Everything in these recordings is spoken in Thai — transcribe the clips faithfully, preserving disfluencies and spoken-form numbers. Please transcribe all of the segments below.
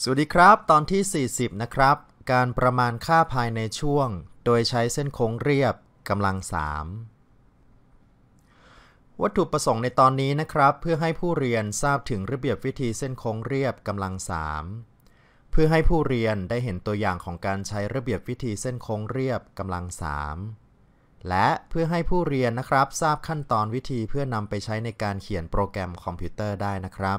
สวัสดีครับตอนที่สี่สิบนะครับการประมาณค่าภายในช่วงโดยใช้เส้นโค้งเรียบกำลังสามวัตถุประสงค์ในตอนนี้นะครับเพื่อให้ผู้เรียนทราบถึงระเบียบวิธีเส้นโค้งเรียบกำลังสามเพื่อให้ผู้เรียนได้เห็นตัวอย่างของการใช้ระเบียบวิธีเส้นโค้งเรียบกำลังสามและเพื่อให้ผู้เรียนนะครับทราบขั้นตอนวิธีเพื่อนำไปใช้ในการเขียนโปรแกรมคอมพิวเตอร์ได้นะครับ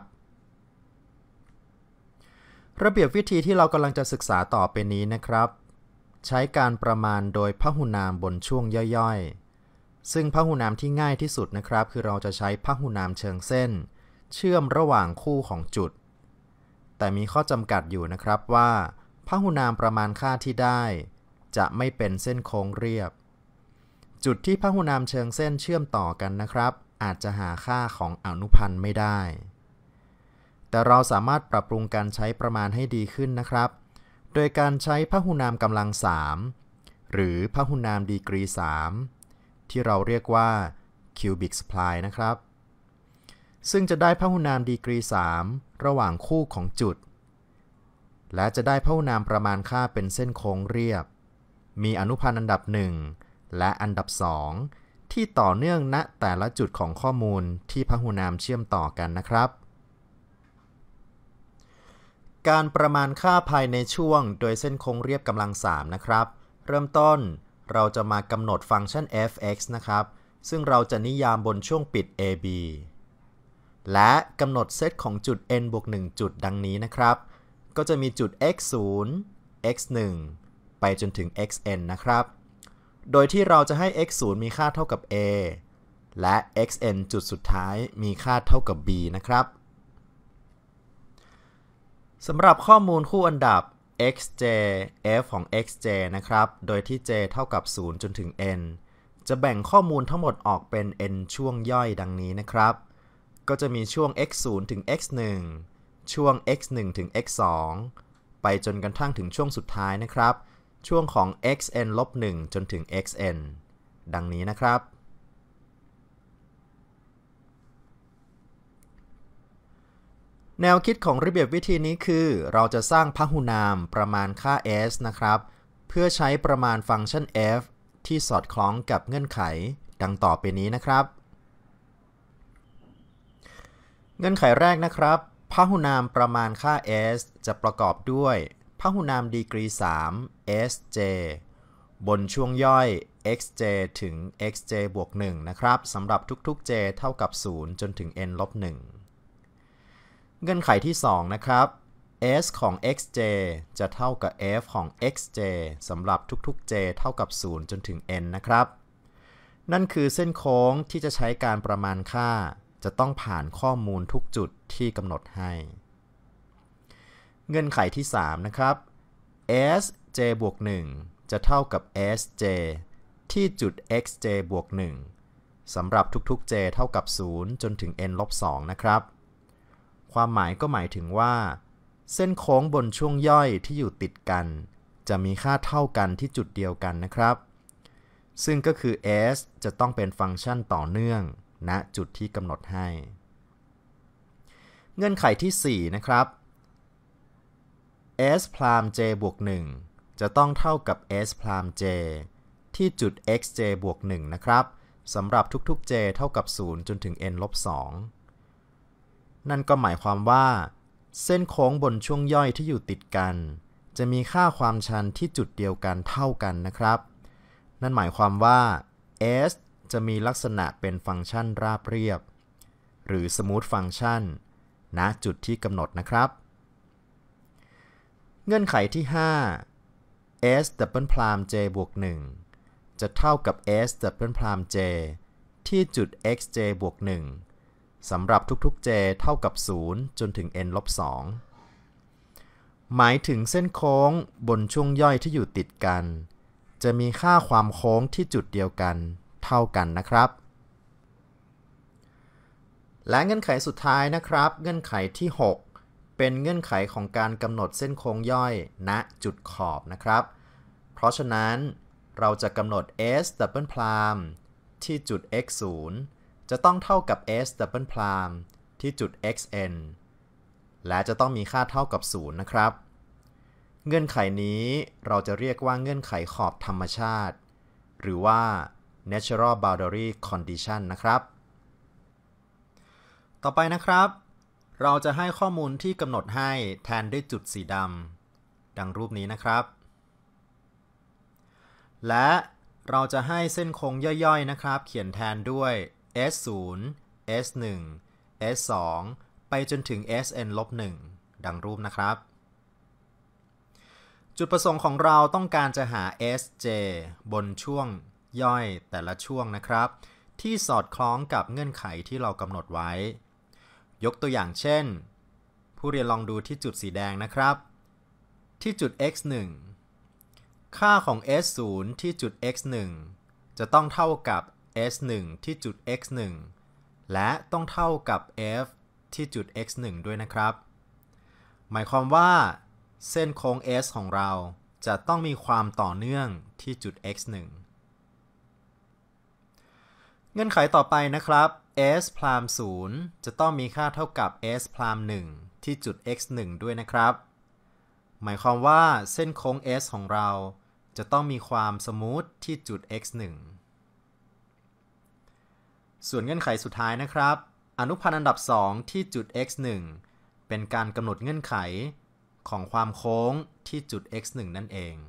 ระเบียบวิธีที่เรากำลังจะศึกษาต่อไปนี้นะครับใช้การประมาณโดยพหุนามบนช่วงย่อยๆซึ่งพหุนามที่ง่ายที่สุดนะครับคือเราจะใช้พหุนามเชิงเส้นเชื่อมระหว่างคู่ของจุดแต่มีข้อจำกัดอยู่นะครับว่าพหุนามประมาณค่าที่ได้จะไม่เป็นเส้นโค้งเรียบจุดที่พหุนามเชิงเส้นเชื่อมต่อกันนะครับอาจจะหาค่าของอนุพันธ์ไม่ได้แต่เราสามารถปรับปรุงการใช้ประมาณให้ดีขึ้นนะครับโดยการใช้พหุนามกำลังสามหรือพหุนามดีกรีสามที่เราเรียกว่า cubic spline นะครับซึ่งจะได้พหุนามดีกรีสามระหว่างคู่ของจุดและจะได้พหุนามประมาณค่าเป็นเส้นโค้งเรียบมีอนุพันธ์อันดับหนึ่งและอันดับสองที่ต่อเนื่องณแต่ละจุดของข้อมูลที่พหุนามเชื่อมต่อกันนะครับการประมาณค่าภายในช่วงโดยเส้นโค้งเรียบกำลังสามนะครับเริ่มต้นเราจะมากำหนดฟังก์ชัน f(x) นะครับซึ่งเราจะนิยามบนช่วงปิด ab และกำหนดเซตของจุด n บวกหนึ่งจุดดังนี้นะครับก็จะมีจุด x ศูนย์ x หนึ่ง ไปจนถึง xn นะครับโดยที่เราจะให้ x ศูนย์มีค่าเท่ากับ a และ xn จุดสุดท้ายมีค่าเท่ากับ b นะครับสำหรับข้อมูลคู่อันดับ xj f ของ xj นะครับโดยที่ j เท่ากับศูนย์จนถึง n จะแบ่งข้อมูลทั้งหมดออกเป็น n ช่วงย่อยดังนี้นะครับก็จะมีช่วง x ศูนย์ถึง x หนึ่ง ช่วง x หนึ่งถึง x สอง ไปจนกระทั่งถึงช่วงสุดท้ายนะครับช่วงของ xn ลบหนึ่งจนถึง xn ดังนี้นะครับแนวคิดของระเบียบวิธีนี้คือเราจะสร้างพหุนามประมาณค่า s นะครับเพื่อใช้ประมาณฟังก์ชัน f ที่สอดคล้องกับเงื่อนไขดังต่อไปนี้นะครับเงื่อนไขแรกนะครับพหุนามประมาณค่า s จะประกอบด้วยพหุนามดีกรีสาม sj บนช่วงย่อย xj ถึง xj บวกหนึ่งนะครับสำหรับทุกๆ j เท่ากับศูนย์จนถึง n ลบหนึ่งเงื่อนไขที่สองนะครับ s ของ xj จะเท่ากับ f ของ xj สำหรับทุกๆ j เท่ากับศูนย์จนถึง n นะครับนั่นคือเส้นโค้งที่จะใช้การประมาณค่าจะต้องผ่านข้อมูลทุกจุดที่กำหนดให้เงื่อนไขที่สามนะครับ sj บวกหนึ่งจะเท่ากับ sj ที่จุด xj บวกหนึ่งสำหรับทุกๆ j เท่ากับศูนย์จนถึง n ลบสองนะครับความหมายก็หมายถึงว่าเส้นโค้งบนช่วงย่อยที่อยู่ติดกันจะมีค่าเท่ากันที่จุดเดียวกันนะครับซึ่งก็คือ s จะต้องเป็นฟังก์ชันต่อเนื่องณจุดที่กำหนดให้เงื่อนไขที่สี่นะครับ s พราม j บวกหนึ่งจะต้องเท่ากับ s พราม j ที่จุด xj บวกหนึ่งนะครับสำหรับทุกๆ j เท่ากับศูนย์จนถึง n ลบสองนั่นก็หมายความว่าเส้นโค้งบนช่วงย่อยที่อยู่ติดกันจะมีค่าความชันที่จุดเดียวกันเท่ากันนะครับนั่นหมายความว่า s จะมีลักษณะเป็นฟังก์ชันราบเรียบหรือสมูทฟังก์ชันณจุดที่กำหนดนะครับเงื่อนไขที่ห้า s ดับเบิลพราม j บวกหนึ่งจะเท่ากับ s ดับเบิลพราม j ที่จุด xj บวกหนึ่งสำหรับทุกๆ j เท่ากับศูนย์จนถึง n ลบสองหมายถึงเส้นโค้งบนช่วงย่อยที่อยู่ติดกันจะมีค่าความโค้งที่จุดเดียวกันเท่ากันนะครับและเงื่อนไขสุดท้ายนะครับเงื่อนไขที่หกเป็นเงื่อนไขของการกำหนดเส้นโค้งย่อยณจุดขอบนะครับเพราะฉะนั้นเราจะกำหนด s ดับเบิลพรามที่จุด x ศูนย์จะต้องเท่ากับ s ดับเบิลพรามที่จุด xn และจะต้องมีค่าเท่ากับศูนย์นะครับเงื่อนไขนี้เราจะเรียกว่าเงื่อนไขขอบธรรมชาติหรือว่า natural boundary condition นะครับต่อไปนะครับเราจะให้ข้อมูลที่กำหนดให้แทนด้วยจุดสีดำดังรูปนี้นะครับและเราจะให้เส้นโค้งย่อยๆนะครับเขียนแทนด้วย เอส ศูนย์ เอส หนึ่ง เอส สอง ไปจนถึง เอส เอ็น ลบ หนึ่ง ดังรูปนะครับจุดประสงค์ของเราต้องการจะหา เอส เจ บนช่วงย่อยแต่ละช่วงนะครับที่สอดคล้องกับเงื่อนไขที่เรากำหนดไว้ยกตัวอย่างเช่นผู้เรียนลองดูที่จุดสีแดงนะครับที่จุด เอ็กซ์ หนึ่ง ค่าของ เอส ศูนย์ ที่จุด เอ็กซ์ หนึ่ง จะต้องเท่ากับ เอส หนึ่ง ที่จุด เอ็กซ์ หนึ่ง และต้องเท่ากับ f ที่จุด เอ็กซ์ หนึ่ง ด้วยนะครับหมายความว่าเส้นโค้ง s ของเราจะต้องมีความต่อเนื่องที่จุด เอ็กซ์ หนึ่ง เงื่อนไขต่อไปนะครับ s พรามศูนย์จะต้องมีค่าเท่ากับ s พรามหนึ่งที่จุด x หนึ่ง ด้วยนะครับหมายความว่าเส้นโค้ง s ของเราจะต้องมีความสมูทที่จุด x หนึ่ง ส่วนเงื่อนไขสุดท้ายนะครับอนุพันธ์อันดับสองที่จุด x หนึ่ง เป็นการกำหนดเงื่อนไขของความโค้งที่จุด x หนึ่ง นั่นเอง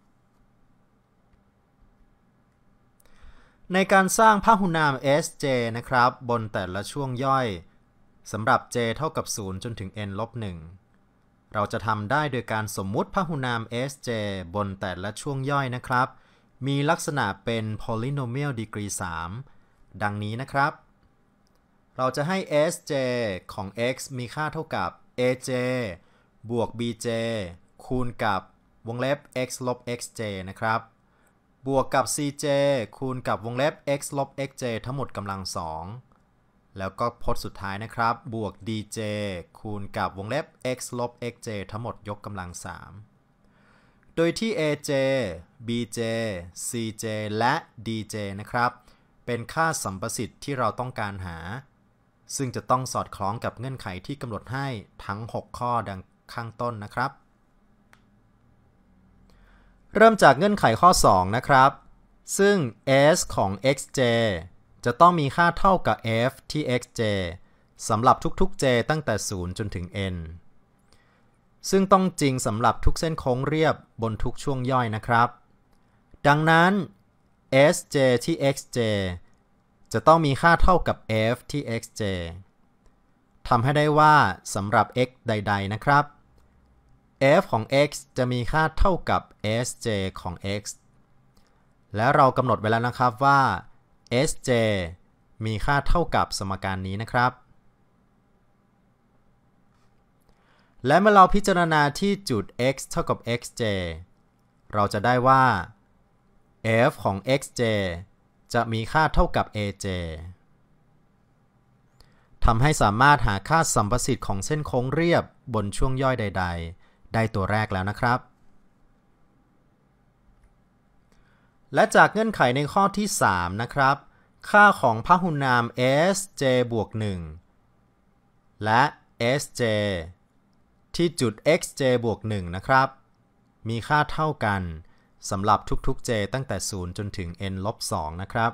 ในการสร้างพหุนาม เอส เจ นะครับบนแต่ละช่วงย่อยสำหรับ j เท่ากับศูนย์จนถึง n ลบหนึ่งเราจะทำได้โดยการสมมุติพหุนาม เอส เจ บนแต่ละช่วงย่อยนะครับมีลักษณะเป็น polynomial degree สามดังนี้นะครับเราจะให้ เอส เจ ของ x มีค่าเท่ากับ เอ เจ บวก บี เจ คูณกับวงเล็บ x ลบ xj นะครับบวกกับ ซี เจ คูณกับวงเล็บ x ลบ xj ทั้งหมดกำลังสองแล้วก็พจน์สุดท้ายนะครับบวก ดี เจ คูณกับวงเล็บ x ลบ xj ทั้งหมดยกกำลังสามโดยที่ เอ เจ บี เจ ซี เจ และ ดี เจ นะครับเป็นค่าสัมประสิทธิ์ที่เราต้องการหาซึ่งจะต้องสอดคล้องกับเงื่อนไขที่กำหนดให้ทั้งหกข้อดังข้างต้นนะครับเริ่มจากเงื่อนไขข้อสองนะครับซึ่ง s ของ xj จะต้องมีค่าเท่ากับ f ที่ xj สำหรับทุกๆ j ตั้งแต่ศูนย์จนถึง n ซึ่งต้องจริงสำหรับทุกเส้นโค้งเรียบบนทุกช่วงย่อยนะครับดังนั้น sj ที่ xj จะต้องมีค่าเท่ากับ f ที่ xj ทำให้ได้ว่าสำหรับ x ใดๆนะครับ f ของ x จะมีค่าเท่ากับ sj ของ x และเรากำหนดไว้แล้วนะครับว่า sj มีค่าเท่ากับสมการนี้นะครับและเมื่อเราพิจารณาที่จุด x เท่ากับ xj เราจะได้ว่า f ของ xj จะมีค่าเท่ากับ aj ทำให้สามารถหาค่าสัมประสิทธิ์ของเส้นโค้งเรียบบนช่วงย่อยใดๆได้ตัวแรกแล้วนะครับและจากเงื่อนไขในข้อที่สามนะครับค่าของพหุนาม sj บวกหนึ่งและ sj ที่จุด xj บวกหนึ่งนะครับมีค่าเท่ากันสำหรับทุกๆ j ตั้งแต่ศูนย์จนถึง n ลบสองนะครับ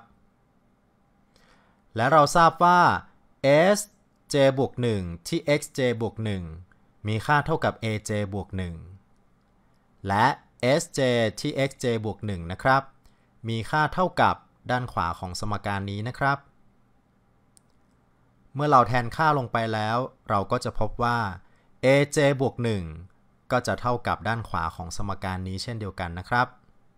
และเราทราบว่า sj บวกหนึ่งที่ xj บวกหนึ่งมีค่าเท่ากับ aj บวกหนึ่งและ sj ที่ xj บวกหนึ่งนะครับมีค่าเท่ากับด้านขวาของสมการนี้นะครับเมื่อเราแทนค่าลงไปแล้วเราก็จะพบว่า aj บวกหนึ่งก็จะเท่ากับด้านขวาของสมการนี้เช่นเดียวกันนะครับ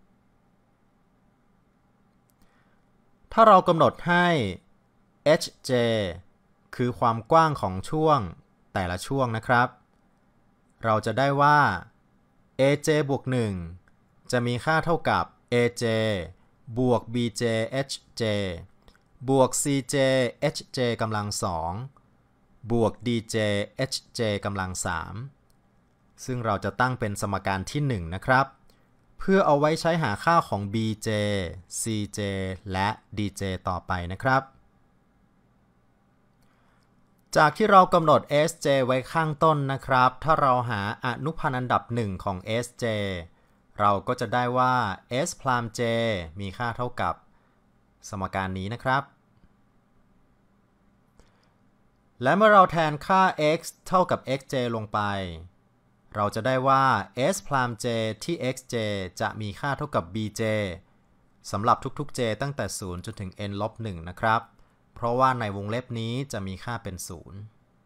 ถ้าเรากำหนดให้ hj คือความกว้างของช่วงแต่ละช่วงนะครับเราจะได้ว่า aj บวกหนึ่งจะมีค่าเท่ากับ aj บวก bj hj บวก cj hj กำลังสองบวก dj hj กำลังสามซึ่งเราจะตั้งเป็นสมการที่หนึ่งนะครับเพื่อเอาไว้ใช้หาค่าของ bj cj และ dj ต่อไปนะครับจากที่เรากำหนด เอส เจ ไว้ข้างต้นนะครับถ้าเราหาอนุพันธ์อันดับหนึ่งของ เอส เจ เราก็จะได้ว่า S พลาม J มีค่าเท่ากับสมการนี้นะครับและเมื่อเราแทนค่า x เท่ากับ xj ลงไปเราจะได้ว่า S พลาม J ที่ xj จะมีค่าเท่ากับ bj สำหรับทุกๆ j ตั้งแต่ศูนย์จนถึง n ลบหนึ่งนะครับเพราะว่าในวงเล็บนี้จะมีค่าเป็นศูนย์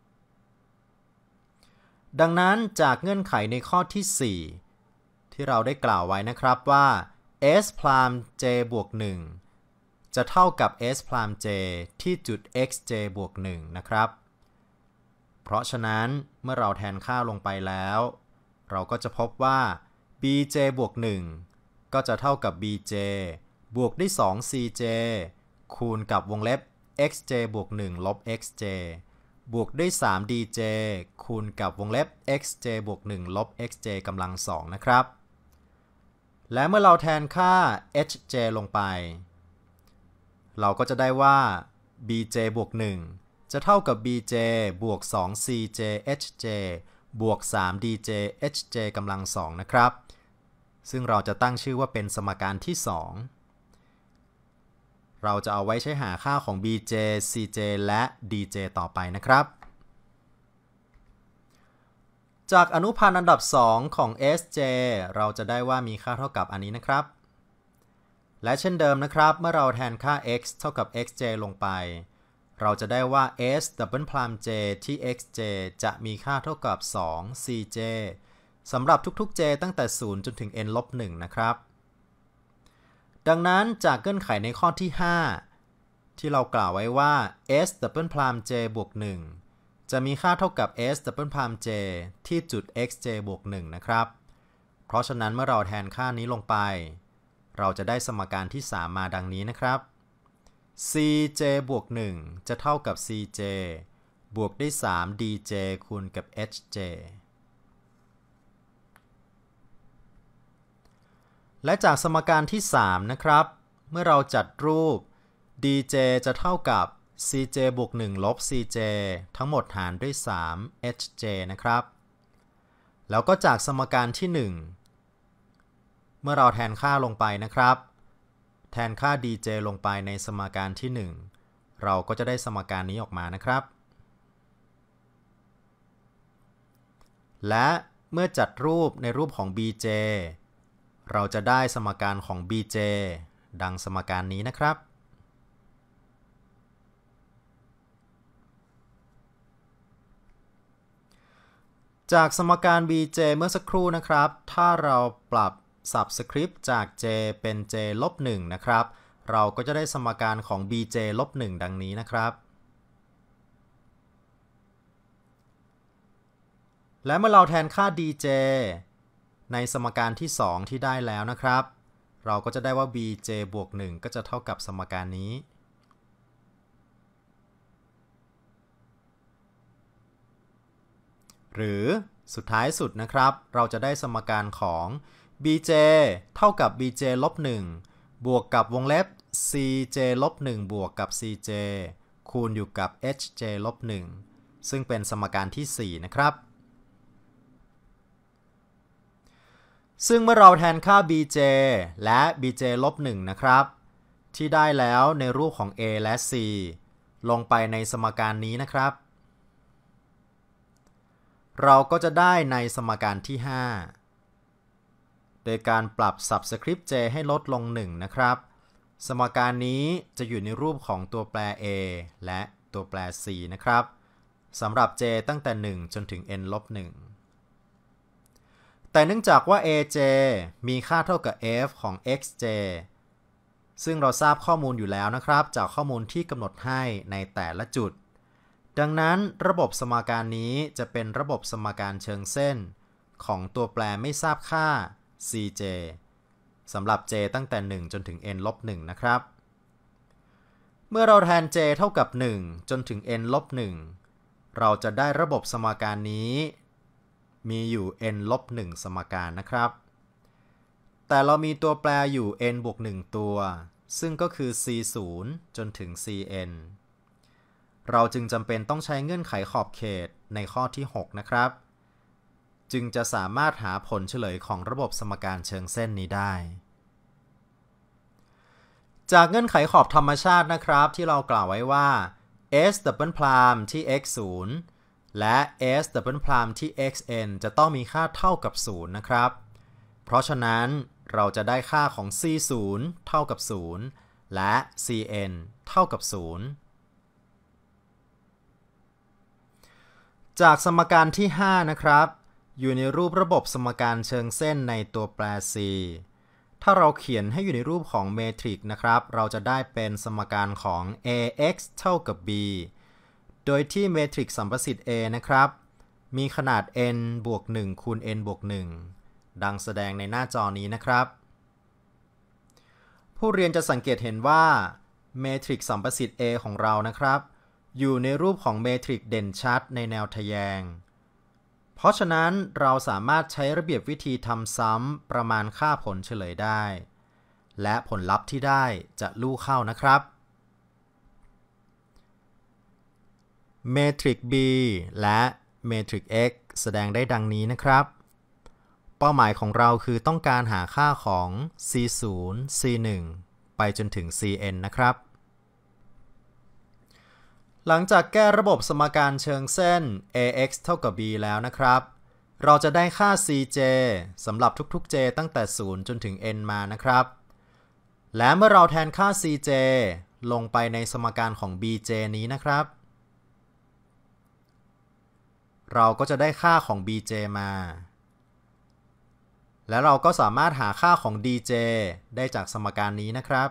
ดังนั้นจากเงื่อนไขในข้อที่สี่ที่เราได้กล่าวไว้นะครับว่า S พลาม J บวกหนึ่งจะเท่ากับ S พลาม J ที่จุด xj บวกหนึ่งนะครับเพราะฉะนั้นเมื่อเราแทนค่าลงไปแล้วเราก็จะพบว่า bj บวกหนึ่งก็จะเท่ากับ bj บวกด้วย สอง cj คูณกับวงเล็บ xj บวกหนึ่งลบ xj บวกด้วย สาม dj คูณกับวงเล็บ xj บวกหนึ่งลบ xj กำลังสองนะครับและเมื่อเราแทนค่า hj ลงไปเราก็จะได้ว่า bj บวกหนึ่งจะเท่ากับ bj บวก สอง cj hj บวก สาม dj hj กำลังสองนะครับซึ่งเราจะตั้งชื่อว่าเป็นสมการที่สองเราจะเอาไว้ใช้หาค่าของ bj cj และ dj ต่อไปนะครับจากอนุพันธ์อันดับสองของ sj เราจะได้ว่ามีค่าเท่ากับอันนี้นะครับและเช่นเดิมนะครับเมื่อเราแทนค่า x เท่ากับ xj ลงไปเราจะได้ว่า s ดับเบิลพลาม j ที่ xj จะมีค่าเท่ากับ สอง cj สำหรับทุกๆ j ตั้งแต่ศูนย์จนถึง n ลบหนึ่งนะครับดังนั้นจากเงื่อนไขในข้อที่ห้าที่เรากล่าวไว้ว่า s ดับเบิลพลาม j บวกหนึ่งจะมีค่าเท่ากับ s ดับเบิลพลาม j ที่จุด xj บวกหนึ่งนะครับเพราะฉะนั้นเมื่อเราแทนค่านี้ลงไปเราจะได้สมการที่สามมาดังนี้นะครับ cj บวกหนึ่งจะเท่ากับ cj บวกด้วย สาม dj คูณกับ hj และจากสมการที่สามนะครับเมื่อเราจัดรูป dj จะเท่ากับ cj บวกหนึ่งลบ cj ทั้งหมดหารด้วย สาม hj นะครับแล้วก็จากสมการที่หนึ่งเมื่อเราแทนค่าลงไปนะครับแทนค่า dj ลงไปในสมการที่หนึ่งเราก็จะได้สมการนี้ออกมานะครับและเมื่อจัดรูปในรูปของ bj เราจะได้สมการของ bj ดังสมการนี้นะครับจากสมการ bj เมื่อสักครู่นะครับถ้าเราปรับsubscript จาก j เป็น j ลบหนึ่งนะครับเราก็จะได้สมการของ bj ลบหนึ่งดังนี้นะครับและเมื่อเราแทนค่า dj ในสมการที่สองที่ได้แล้วนะครับเราก็จะได้ว่า bj บวกหนึ่งก็จะเท่ากับสมการนี้หรือสุดท้ายสุดนะครับเราจะได้สมการของ bj เท่ากับ bj ลบหนึ่งบวกกับวงเล็บ cj ลบหนึ่งบวกกับ cj คูณอยู่กับ hj ลบหนึ่งซึ่งเป็นสมการที่สี่นะครับซึ่งเมื่อเราแทนค่า bj และ bj ลบหนึ่งนะครับที่ได้แล้วในรูปของ a และ c ลงไปในสมการนี้นะครับเราก็จะได้ในสมการที่ห้าโดยการปรับ subscript j ให้ลดลงหนึ่งนะครับสมการนี้จะอยู่ในรูปของตัวแปร a และตัวแปร c นะครับสำหรับ j ตั้งแต่หนึ่งจนถึง n ลบหนึ่งแต่เนื่องจากว่า aj มีค่าเท่ากับ f ของ xj ซึ่งเราทราบข้อมูลอยู่แล้วนะครับจากข้อมูลที่กำหนดให้ในแต่ละจุดดังนั้นระบบสมการนี้จะเป็นระบบสมการเชิงเส้นของตัวแปรไม่ทราบค่า cj สำหรับ j ตั้งแต่หนึ่งจนถึง n ลบหนึ่งนะครับเมื่อเราแทน j เท่ากับหนึ่งจนถึง n ลบหนึ่งเราจะได้ระบบสมการนี้มีอยู่ n ลบหนึ่งสมการนะครับแต่เรามีตัวแปรอยู่ n บวกหนึ่งตัวซึ่งก็คือ c ศูนย์จนถึง cn เราจึงจำเป็นต้องใช้เงื่อนไขขอบเขตในข้อที่หกนะครับจึงจะสามารถหาผลเฉลยของระบบสมการเชิงเส้นนี้ได้จากเงื่อนไขขอบธรรมชาตินะครับที่เรากล่าวไว้ว่า s ดับเบิลพรามที่ x ศูนย์และ s ดับเบิลพรามที่ xn จะต้องมีค่าเท่ากับศูนย์นะครับเพราะฉะนั้นเราจะได้ค่าของ c ศูนย์เท่ากับศูนย์และ cn เท่ากับศูนย์จากสมการที่ห้านะครับอยู่ในรูประบบสมการเชิงเส้นในตัวแปร c ถ้าเราเขียนให้อยู่ในรูปของเมทริกซ์นะครับเราจะได้เป็นสมการของ ax เท่ากับ b โดยที่เมทริกซ์สัมประสิทธิ์ A นะครับมีขนาด n บวกหนึ่งคูณ n บวกหนึ่งดังแสดงในหน้าจอนี้นะครับผู้เรียนจะสังเกตเห็นว่าเมทริกซ์สัมประสิทธิ์ A ของเรานะครับอยู่ในรูปของเมทริกซ์เด่นชัดในแนวทแยงเพราะฉะนั้นเราสามารถใช้ระเบียบวิธีทำซ้ำประมาณค่าผลเฉลยได้และผลลัพธ์ที่ได้จะลู่เข้านะครับเมทริกซ์ B และเมทริกซ์ X แสดงได้ดังนี้นะครับเป้าหมายของเราคือต้องการหาค่าของ c ศูนย์ c หนึ่ง ไปจนถึง cn นะครับหลังจากแก้ระบบสมการเชิงเส้น ax เท่ากับ b แล้วนะครับเราจะได้ค่า cj สำหรับทุกๆ j ตั้งแต่ศูนย์จนถึง n มานะครับและเมื่อเราแทนค่า cj ลงไปในสมการของ bj นี้นะครับเราก็จะได้ค่าของ bj มาและเราก็สามารถหาค่าของ dj ได้จากสมการนี้นะครับ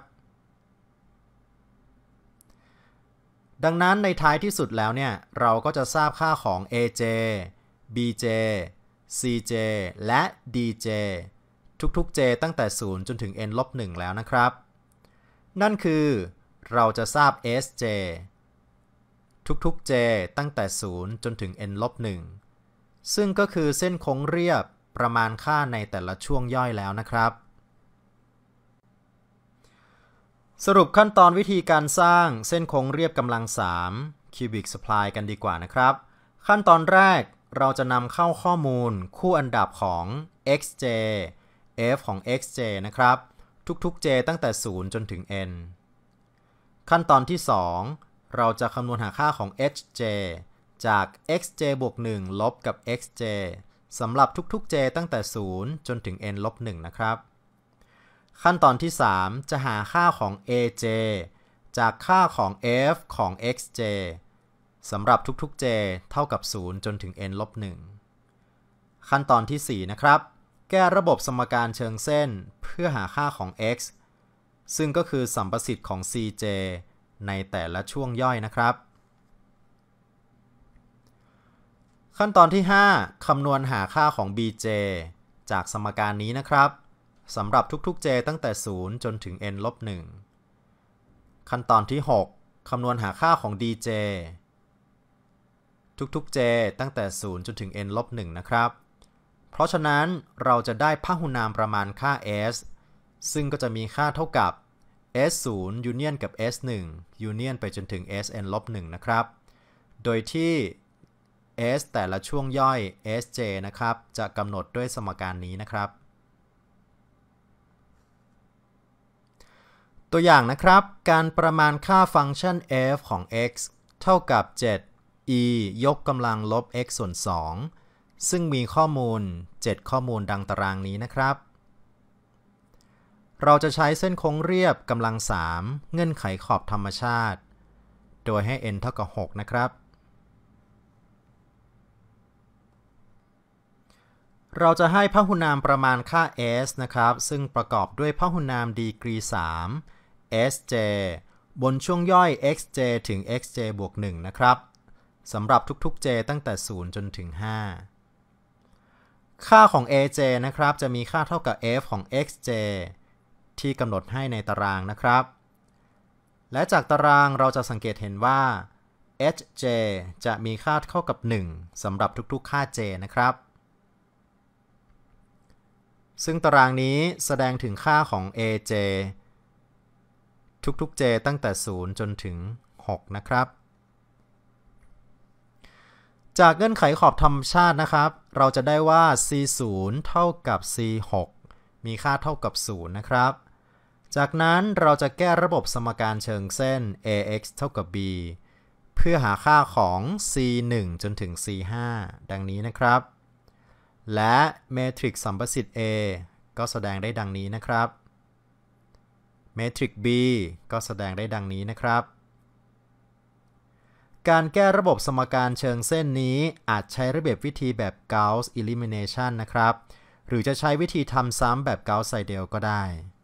ดังนั้นในท้ายที่สุดแล้วเนี่ยเราก็จะทราบค่าของ aj bj cj และ dj ทุกๆ j ตั้งแต่ศูนย์จนถึง n ลบหนึ่งแล้วนะครับนั่นคือเราจะทราบ sj ทุกๆ j ตั้งแต่ศูนย์จนถึง n ลบหนึ่งซึ่งก็คือเส้นโค้งเรียบประมาณค่าในแต่ละช่วงย่อยแล้วนะครับสรุปขั้นตอนวิธีการสร้างเส้นโค้งเรียบกำลังสาม Cubic Supply กันดีกว่านะครับขั้นตอนแรกเราจะนำเข้าข้อมูลคู่อันดับของ xj f ของ xj นะครับทุกๆ j ตั้งแต่ศูนย์จนถึง n ขั้นตอนที่สองเราจะคำนวณหาค่าของ hj จาก xj บวกหนึ่งลบกับ xj สำหรับทุกๆ j ตั้งแต่ศูนย์จนถึง n ลบหนึ่งนะครับขั้นตอนที่สามจะหาค่าของ aj จากค่าของ f ของ xj สำหรับทุกๆ j เท่ากับศูนย์จนถึง n ลบหนึ่งขั้นตอนที่สี่นะครับแก้ระบบสมการเชิงเส้นเพื่อหาค่าของ x ซึ่งก็คือสัมประสิทธิ์ของ cj ในแต่ละช่วงย่อยนะครับขั้นตอนที่ห้าคำนวณหาค่าของ bj จากสมการนี้นะครับสำหรับทุกๆ j ตั้งแต่ศูนย์จนถึง n ลบหนึ่งขั้นตอนที่หกคำนวณหาค่าของ dj ทุกๆ j ตั้งแต่ศูนย์จนถึง n ลบหนึ่งนะครับเพราะฉะนั้นเราจะได้พหุนามประมาณค่า s ซึ่งก็จะมีค่าเท่ากับ s ศูนย์ ยูเนียนกับ s หนึ่ง ยูเนียนไปจนถึง sn ลบหนึ่งนะครับโดยที่ s แต่ละช่วงย่อย sj นะครับจะกำหนดด้วยสมการนี้นะครับตัวอย่างนะครับการประมาณค่าฟังก์ชัน f ของ x เท่ากับ เจ็ด e ยกกำลังลบ x ส่วนสองซึ่งมีข้อมูลเจ็ดข้อมูลดังตารางนี้นะครับเราจะใช้เส้นโค้งเรียบกำลังสามเงื่อนไขขอบธรรมชาติโดยให้ n เท่ากับหกนะครับเราจะให้พหุนามประมาณค่า s นะครับซึ่งประกอบด้วยพหุนามดีกรีสาม sj บนช่วงย่อย xj ถึง xj บวกหนึ่งนะครับสำหรับทุกๆ j ตั้งแต่ศูนย์จนถึงห้าค่าของ aj นะครับจะมีค่าเท่ากับ f ของ xj ที่กำหนดให้ในตารางนะครับและจากตารางเราจะสังเกตเห็นว่า hj จะมีค่าเท่ากับหนึ่งสำหรับทุกๆค่า j นะครับซึ่งตารางนี้แสดงถึงค่าของ aj ทุกๆ j ตั้งแต่ศูนย์จนถึงหกนะครับจากเงื่อนไขขอบธรรมชาตินะครับเราจะได้ว่า ซี ศูนย์ เท่ากับ ซี หก มีค่าเท่ากับ ศูนย์ นะครับจากนั้นเราจะแก้ระบบสมการเชิงเส้น เอ เอ็กซ์ เท่ากับ b เพื่อหาค่าของ ซี หนึ่ง จนถึง ซี ห้า ดังนี้นะครับและเมทริกซ์สัมประสิทธิ์ A ก็แสดงได้ดังนี้นะครับเมทริกซ์ B ก็แสดงได้ดังนี้นะครับการแก้ระบบสมการเชิงเส้นนี้อาจใช้ระเบียบวิธีแบบ Gauss elimination นะครับหรือจะใช้วิธีทำซ้ำแบบ Gauss-Seidel ก็ได้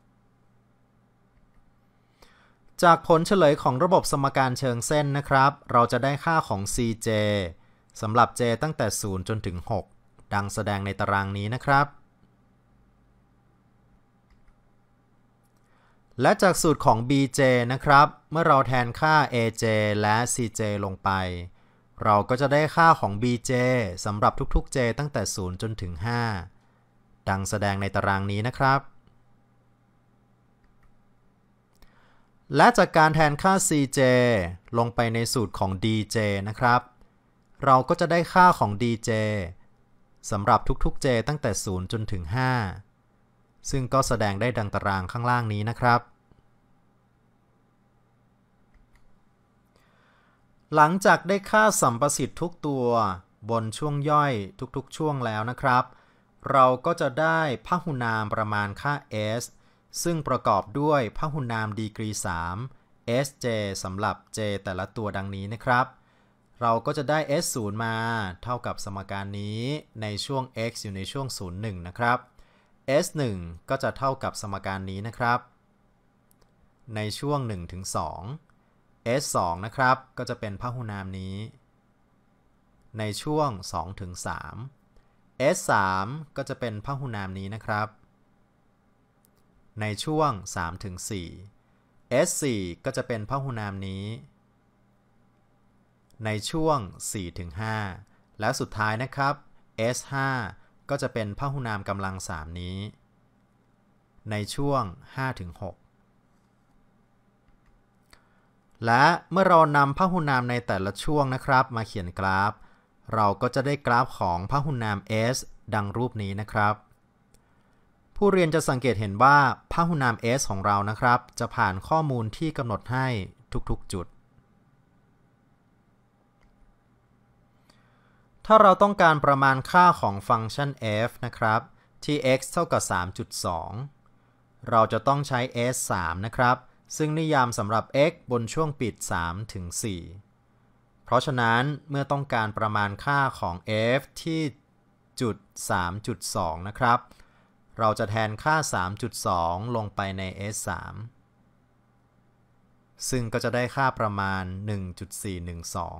จากผลเฉลยของระบบสมการเชิงเส้นนะครับเราจะได้ค่าของ ซี เจ สำหรับ j ตั้งแต่ ศูนย์ จนถึง หก ดังแสดงในตารางนี้นะครับและจากสูตรของ บี เจ นะครับเมื่อเราแทนค่า เอ เจ และ ซี เจ ลงไปเราก็จะได้ค่าของ บี เจ สำหรับทุกๆ j ตั้งแต่ ศูนย์ จนถึง ห้า ดังแสดงในตารางนี้นะครับและจากการแทนค่า ซี เจ ลงไปในสูตรของ ดี เจ นะครับเราก็จะได้ค่าของ ดี เจ สำหรับทุกๆ j ตั้งแต่ ศูนย์ จนถึง ห้า ซึ่งก็แสดงได้ดังตารางข้างล่างนี้นะครับหลังจากได้ค่าสัมประสิทธิ์ทุกตัวบนช่วงย่อยทุกๆช่วงแล้วนะครับเราก็จะได้พหุนามประมาณค่า s ซึ่งประกอบด้วยพหุนามดีกรี สาม เอส เจ สำหรับ j แต่ละตัวดังนี้นะครับเราก็จะได้ เอส ศูนย์ มาเท่ากับสมการนี้ในช่วง x อยู่ในช่วง ศูนย์ หนึ่ง นะครับ เอส หนึ่ง ก็จะเท่ากับสมการนี้นะครับในช่วง หนึ่งถึงสอง เอส สอง นะครับก็จะเป็นพหุนามนี้ในช่วง สองถึงสาม เอส สาม ก็จะเป็นพหุนามนี้นะครับในช่วง สามถึงสี่ เอส สี่ ก็จะเป็นพหุนามนี้ในช่วง สี่ถึงห้า และสุดท้ายนะครับ เอส ห้า ก็จะเป็นพหุนามกำลังสามนี้ในช่วง ห้าถึงหก และเมื่อเรานำพหุนามในแต่ละช่วงนะครับมาเขียนกราฟเราก็จะได้กราฟของพหุนาม S ดังรูปนี้นะครับผู้เรียนจะสังเกตเห็นว่าพหุนาม S ของเรานะครับจะผ่านข้อมูลที่กำหนดให้ทุกๆจุดถ้าเราต้องการประมาณค่าของฟังก์ชัน f นะครับที่ x เท่ากับ สามจุดสอง เราจะต้องใช้ เอส สาม นะครับซึ่งนิยามสำหรับ x บนช่วงปิด สามถึงสี่ เพราะฉะนั้นเมื่อต้องการประมาณค่าของ f ที่จุด สามจุดสอง นะครับเราจะแทนค่า สามจุดสอง ลงไปใน เอส สาม ซึ่งก็จะได้ค่าประมาณ หนึ่งจุดสี่หนึ่งสอง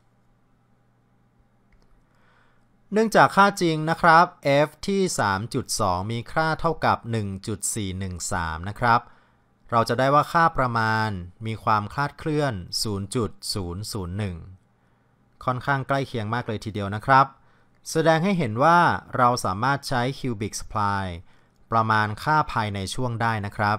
เนื่องจากค่าจริงนะครับ f ที่ สามจุดสอง มีค่าเท่ากับ หนึ่งจุดสี่หนึ่งสาม นะครับเราจะได้ว่าค่าประมาณมีความคลาดเคลื่อน ศูนย์จุดศูนย์ศูนย์หนึ่ง ค่อนข้างใกล้เคียงมากเลยทีเดียวนะครับแสดงให้เห็นว่าเราสามารถใช้ cubic supply ประมาณค่าภายในช่วงได้นะครับ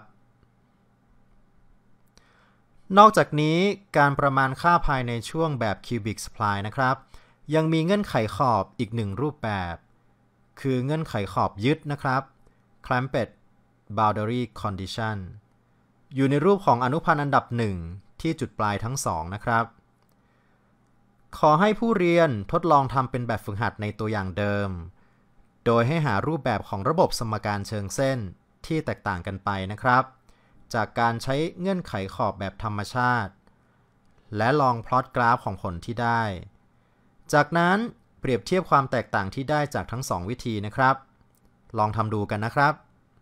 นอกจากนี้การประมาณค่าภายในช่วงแบบ cubic supply นะครับยังมีเงื่อนไขขอบอีกหนึ่งรูปแบบคือเงื่อนไขขอบยึดนะครับ clamped boundary condition อยู่ในรูปของอนุพันธ์อันดับหนึ่งที่จุดปลายทั้งสองนะครับขอให้ผู้เรียนทดลองทำเป็นแบบฝึกหัดในตัวอย่างเดิมโดยให้หารูปแบบของระบบสมการเชิงเส้นที่แตกต่างกันไปนะครับจากการใช้เงื่อนไขขอบแบบธรรมชาติและลองพลอตกราฟของผลที่ได้จากนั้นเปรียบเทียบความแตกต่างที่ได้จากทั้งสองวิธีนะครับลองทำดูกันนะครับ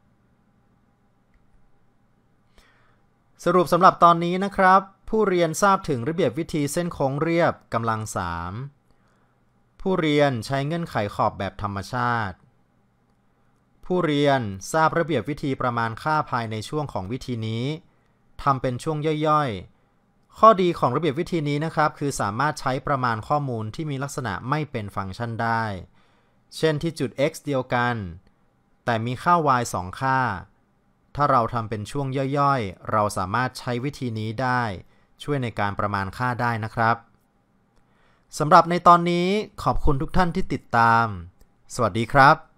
สรุปสำหรับตอนนี้นะครับผู้เรียนทราบถึงระเบียบวิธีเส้นโค้งเรียบกำลังสามผู้เรียนใช้เงื่อนไขขอบแบบธรรมชาติผู้เรียนทราบระเบียบวิธีประมาณค่าภายในช่วงของวิธีนี้ทำเป็นช่วงย่อยๆข้อดีของระเบียบวิธีนี้นะครับคือสามารถใช้ประมาณข้อมูลที่มีลักษณะไม่เป็นฟังก์ชันได้เช่นที่จุด x เดียวกันแต่มีค่า y สองค่าถ้าเราทำเป็นช่วงย่อยๆเราสามารถใช้วิธีนี้ได้ช่วยในการประมาณค่าได้นะครับสำหรับในตอนนี้ขอบคุณทุกท่านที่ติดตามสวัสดีครับ